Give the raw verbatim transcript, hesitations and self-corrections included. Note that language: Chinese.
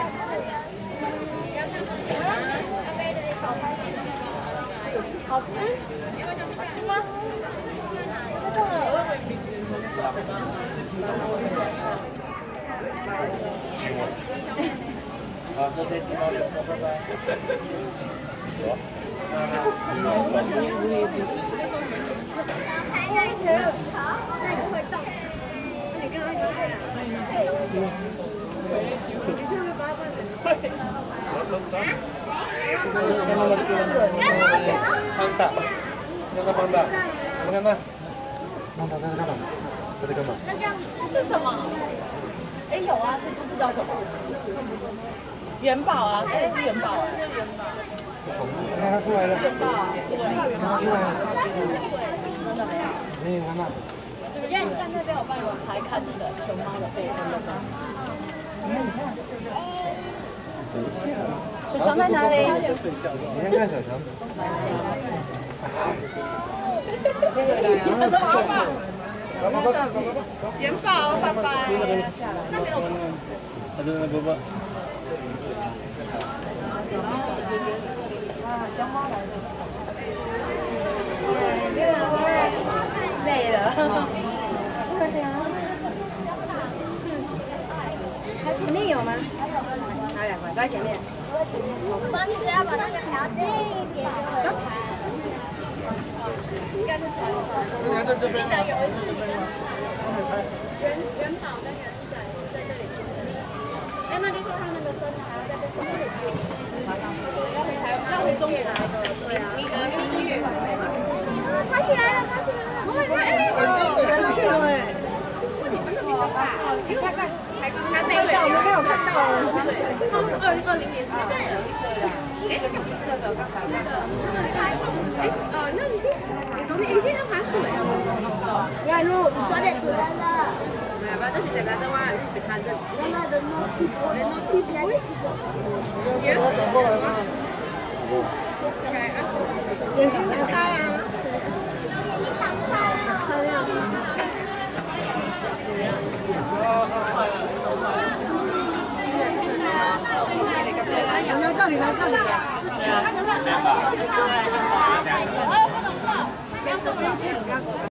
好吃？好吃吗？ 好，这边地方有，拜拜。有。 那个会动。你刚刚有这样。 胖大，那个胖大，你看那，胖大在干嘛？在干嘛？ 那这样是什么？哎，有啊，这只是叫什么？元宝啊，这也是元宝啊。 看它出来了。 元宝啊，对， 它出来了。 真的没有。 没有看到。 你看你站那边，我帮你们拍看那个熊猫的背，真的吗？你看，你看。小强在哪里？ 你先看小强。 他说好棒。元宝，拜拜。那没有。 他在那伯伯。 啊，熊猫来了。累了。对呀。它前面有吗？拿两块，在前面。我们只要把那个调近一点就可以拍。应该是才有。 你看在这边吗？ 元元宝跟元是在在这里。哎，那就说他们的灯还要在这里。要回台，要回中原来的，对啊。那个音乐。爬起来了，爬起来了！哎，上去了哎！你们那边的吧？因为看看还还没有，我们没有看到。他们是二零二零年才的。对啊。哎，那个绿色的刚才那个，爬树。哎，哦，那你先，你昨天已经要爬树了呀？呀，路，你刷点出来了。唔係吧？到時成日都話你食飯啫。我那的諾基，你諾基片。我走過來啦。眼睛打開啊！有沒有這裡來這裡？看得到。